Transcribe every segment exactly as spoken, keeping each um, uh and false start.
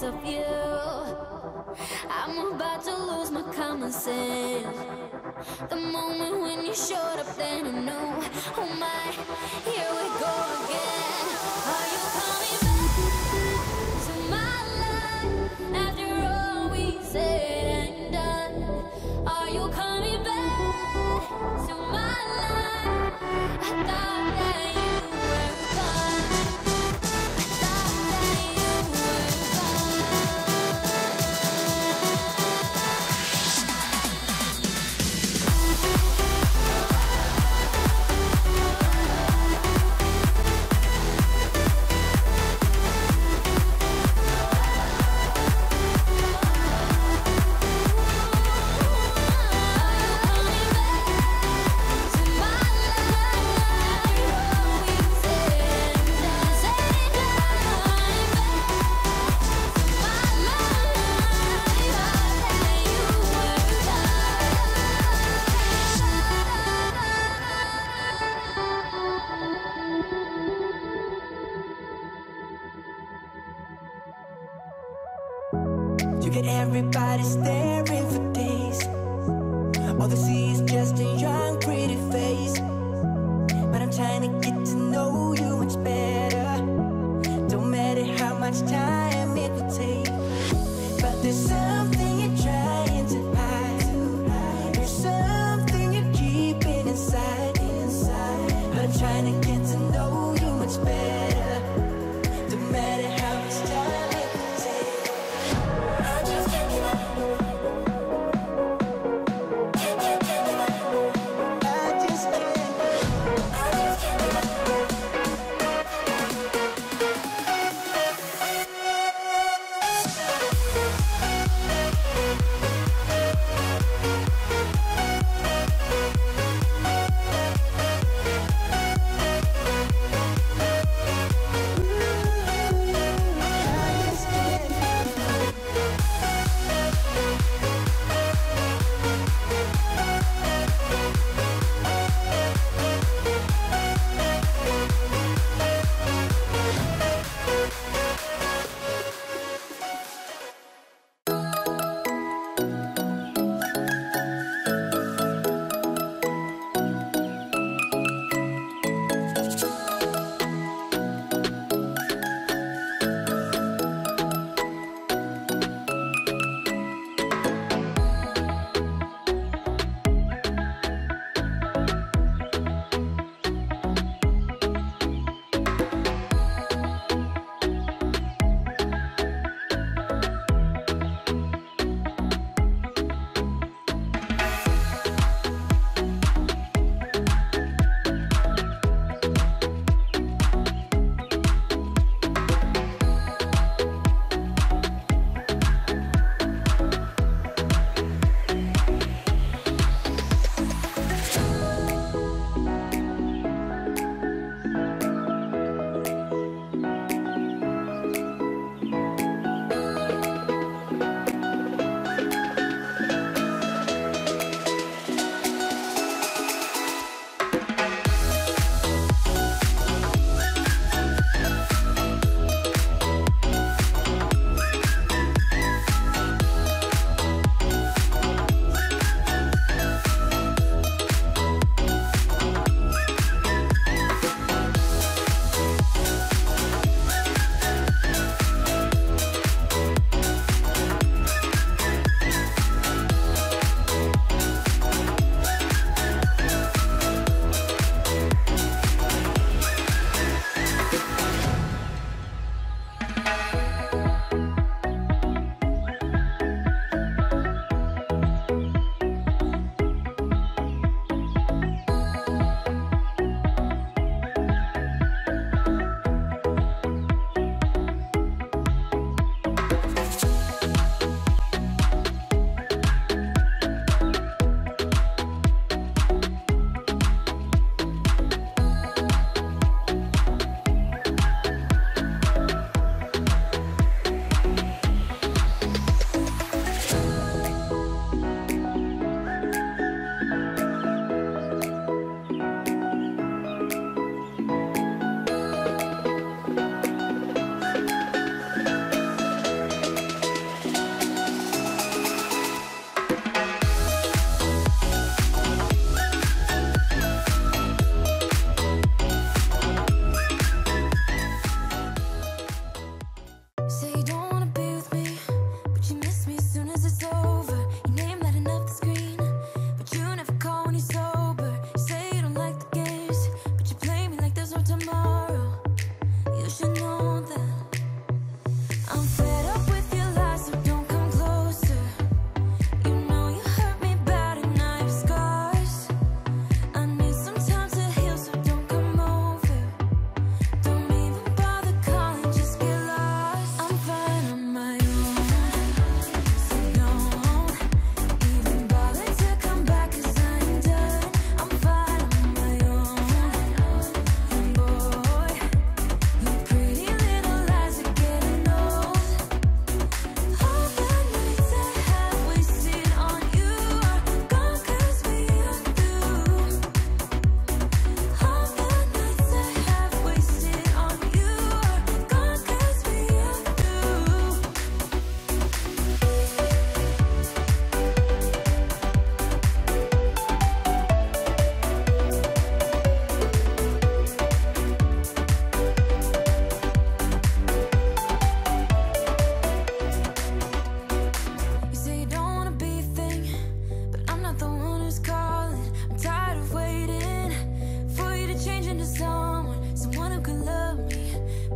of you. I'm about to lose my common sense. The moment when you showed up, then I knew, oh my, here we go again. Are you coming back to my life after all we said and done? Are you coming back to my life? I thought that you were gone. I thought that you were You get everybody staring for days. All they see is just a young, pretty face. But I'm trying to get to know you much better. Don't matter how much time it will take. But there's something you're trying to hide. There's something you're keeping inside. But I'm trying to get to know you much better. Don't matter how much time it will take. I just can't give up. I just can't. I just can't give up.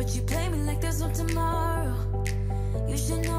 But you play me like there's no tomorrow. You should know